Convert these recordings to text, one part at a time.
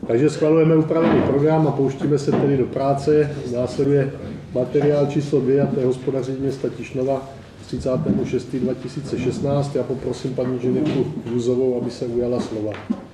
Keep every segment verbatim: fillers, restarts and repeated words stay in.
Takže schvalujeme upravený program a pouštíme se tedy do práce. Následuje materiál číslo dvě a to je hospodaření města Tišnova z třicátého šestého dva tisíce šestnáct. Já poprosím paní inženýrku Vůzovou, aby se ujala slova.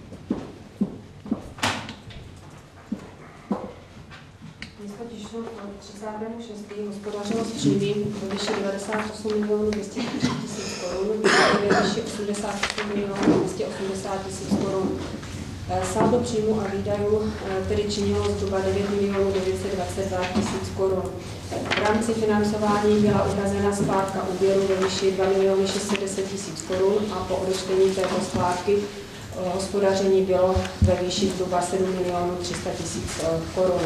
Město Tišnov třicátého šestého hospodařilo s příjmy ve výši devadesát osm milionů dvě stě tři tisíc korun, ve výši osmdesát osm milionů dvě stě osmdesát tisíc korun. Saldo příjmu a výdajů tedy činilo zhruba devět milionů devět set dvacet dva tisíc korun. V rámci financování byla uhrazena splátka úvěru ve výši dva miliony šest set deset tisíc korun a po odečtení této splátky hospodaření bylo ve výši zhruba sedm milionů tři sta tisíc korun.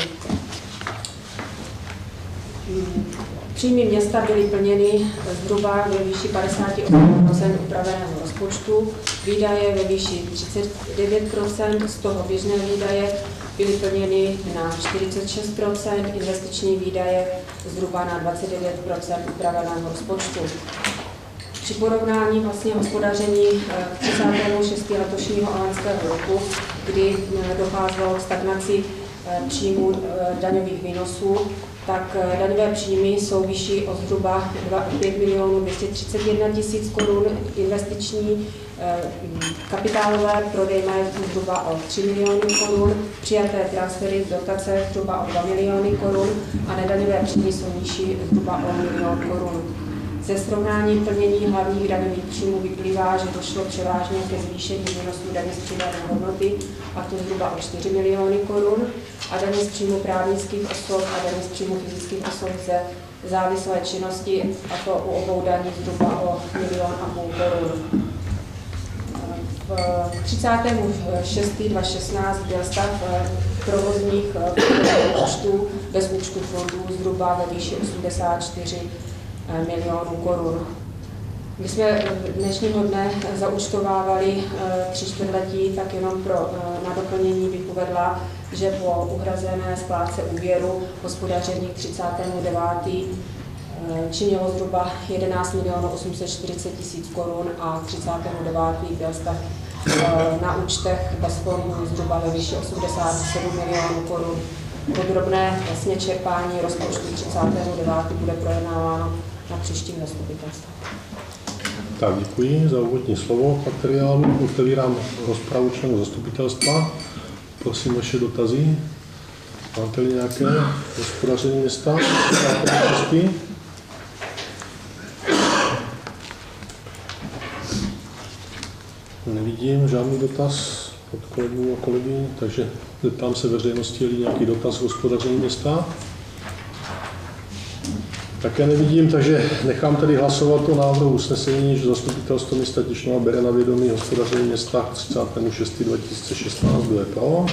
Příjmy města byly plněny zhruba ve výši padesát osm procent upraveného rozpočtu, výdaje ve výši třicet devět procent, z toho běžné výdaje byly plněny na čtyřicet šest procent, investiční výdaje zhruba na dvacet devět procent upraveného rozpočtu. Při porovnání vlastně hospodaření k třicátému šestému letošního alenského roku, kdy docházelo k stagnaci příjmů daňových výnosů, tak daňové příjmy jsou vyšší o zhruba pět milionů dvě stě třicet jedna tisíc korun, investiční kapitálové prodej majetku zhruba o tři miliony korun, přijaté transfery z dotace zhruba o dva miliony korun a nedaňové příjmy jsou nižší zhruba o milion korun. Ze srovnání plnění hlavních daňových příjmů vyplývá, že došlo převážně ke zvýšení výnosů daně z přidané hodnoty, a to zhruba o čtyři miliony korun, a daně z příjmu právnických osob a daně z příjmu fyzických osob ze závislé činnosti, a to u obou daní zhruba o milion a půl korun. V třicátém šestém dva tisíce šestnáct byl stav provozních účtů bez účtu fondů zhruba ve výši osmdesát čtyři milionů korun. My jsme dnešního dne zaúčtovávali tři čtvrtletí, tak jenom pro, na doplnění bych uvedla, že po uhrazené splátce úvěru hospodaření k třicátému devátému činilo zhruba jedenáct milionů osm set čtyřicet tisíc korun a k třicátému devátému byl stav na účtech bez fondů zhruba ve výši osmdesát sedm milionů korun. Podrobné vlastně čerpání rozpočtu třicátého devátého bude projednáváno na příštím zastupitelstvu. Tak, děkuji za úvodní slovo k materiálu. Otevírám rozpravu členů zastupitelstva. Prosím vaše dotazy. Máte-li nějaké hospodaření města? Nevidím žádný dotaz od kolegů a kolegy, takže zeptám se veřejnosti, je nějaký dotaz k hospodaření města. Také nevidím, takže nechám tedy hlasovat o návrhu usnesení, že zastupitelstvo města Tišnova bere na vědomí hospodaření města k třicátému šestému dva tisíce šestnáct. Kdo je pro?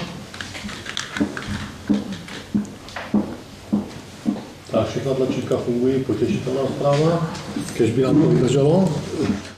Tak, všechna tlačítka fungují, potěšitelná zpráva. Kéž by nám to vydrželo.